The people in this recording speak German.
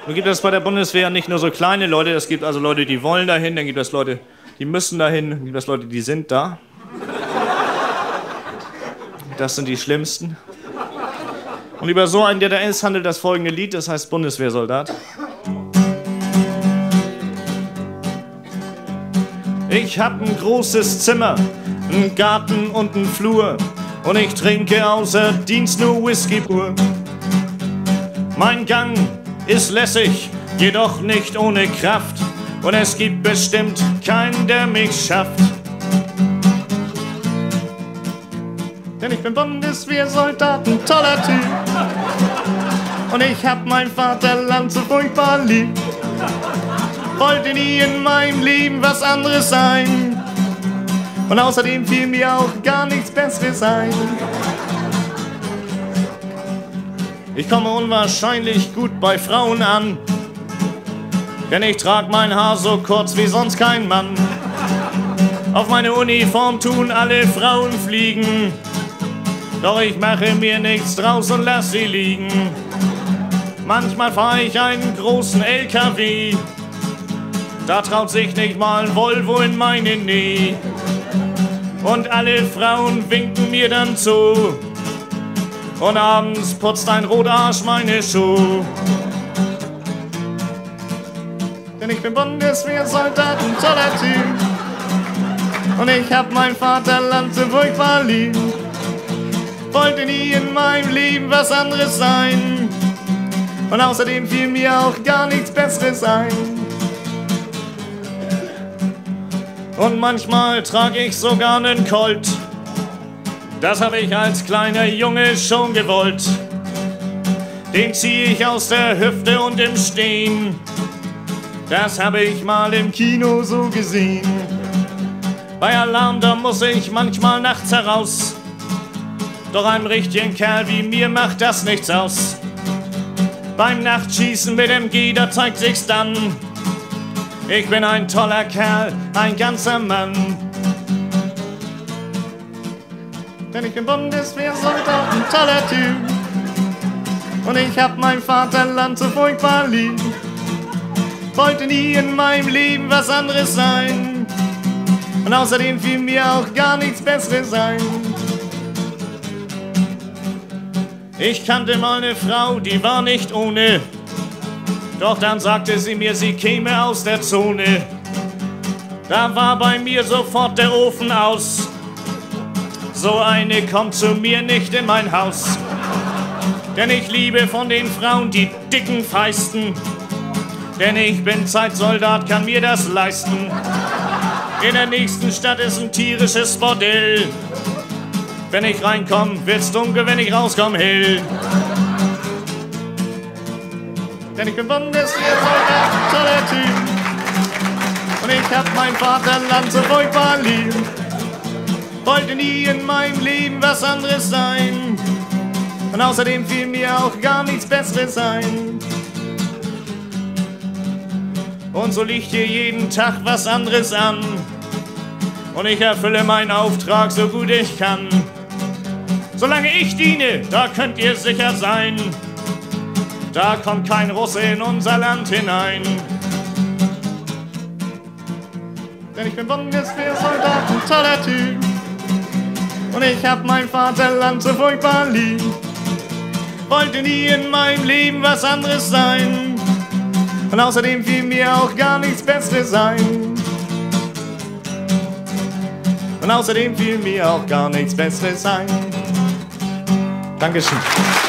Nun gibt es bei der Bundeswehr nicht nur so kleine Leute, es gibt also Leute, die wollen dahin, dann gibt es Leute, die müssen dahin, dann gibt es Leute, die sind da. Das sind die Schlimmsten. Und über so einen, der da ist, handelt das folgende Lied, das heißt Bundeswehrsoldat. Ich hab ein großes Zimmer, einen Garten und einen Flur und ich trinke außer Dienst nur Whisky pur. Mein Gang ist lässig, jedoch nicht ohne Kraft und es gibt bestimmt keinen, der mich schafft. Denn ich bin Bundeswehrsoldat, ein toller Typ und ich hab mein Vaterland so furchtbar lieb. Wollte nie in meinem Leben was anderes sein und außerdem fiel mir auch gar nichts Besseres ein. Ich komme unwahrscheinlich gut bei Frauen an, denn ich trag mein Haar so kurz wie sonst kein Mann. Auf meine Uniform tun alle Frauen fliegen, doch ich mache mir nichts draus und lass sie liegen. Manchmal fahr ich einen großen LKW, da traut sich nicht mal ein Volvo in meine Nähe. Und alle Frauen winken mir dann zu. Und abends putzt ein Rotarsch meine Schuhe. Denn ich bin Bundeswehrsoldat, ein toller Typ. Und ich hab mein Vaterland so furchtbar lieb. Wollte nie in meinem Leben was anderes sein. Und außerdem fiel mir auch gar nichts Besseres ein. Und manchmal trag ich sogar einen Colt. Das hab ich als kleiner Junge schon gewollt. Den zieh ich aus der Hüfte und im Stehen. Das hab ich mal im Kino so gesehen. Bei Alarm, da muss ich manchmal nachts heraus. Doch einem richtigen Kerl wie mir macht das nichts aus. Beim Nachtschießen mit MG, da zeigt sich's dann. Ich bin ein toller Kerl, ein ganzer Mann. Denn ich bin Bundeswehrsoldat, ein toller Typ. Und ich hab mein Vaterland so furchtbar lieb. Wollte nie in meinem Leben was anderes sein. Und außerdem fiel mir auch gar nichts Besseres ein. Ich kannte mal eine Frau, die war nicht ohne. Doch dann sagte sie mir, sie käme aus der Zone. Da war bei mir sofort der Ofen aus. So eine kommt zu mir nicht in mein Haus. Denn ich liebe von den Frauen die dicken Feisten. Denn ich bin Zeitsoldat, kann mir das leisten. In der nächsten Stadt ist ein tierisches Bordell. Wenn ich reinkomm, wird's dunkel, wenn ich rauskomm, hell. Denn ich bin Bundeswehrsoldat, ein toller Typ. Und ich hab mein Vaterland so furchtbar lieb. Wollte nie in meinem Leben was anderes sein. Und außerdem fiel mir auch gar nichts Besseres ein. Und so liegt hier jeden Tag was anderes an. Und ich erfülle meinen Auftrag so gut ich kann. Solange ich diene, da könnt ihr sicher sein. Da kommt kein Russe in unser Land hinein. Denn ich bin Bundeswehrsoldat, ein toller Typ. Und ich hab mein Vaterland so furchtbar lieb. Wollte nie in meinem Leben was anderes sein. Und außerdem fiel mir auch gar nichts Besseres ein. Und außerdem fiel mir auch gar nichts Besseres ein. Dankeschön.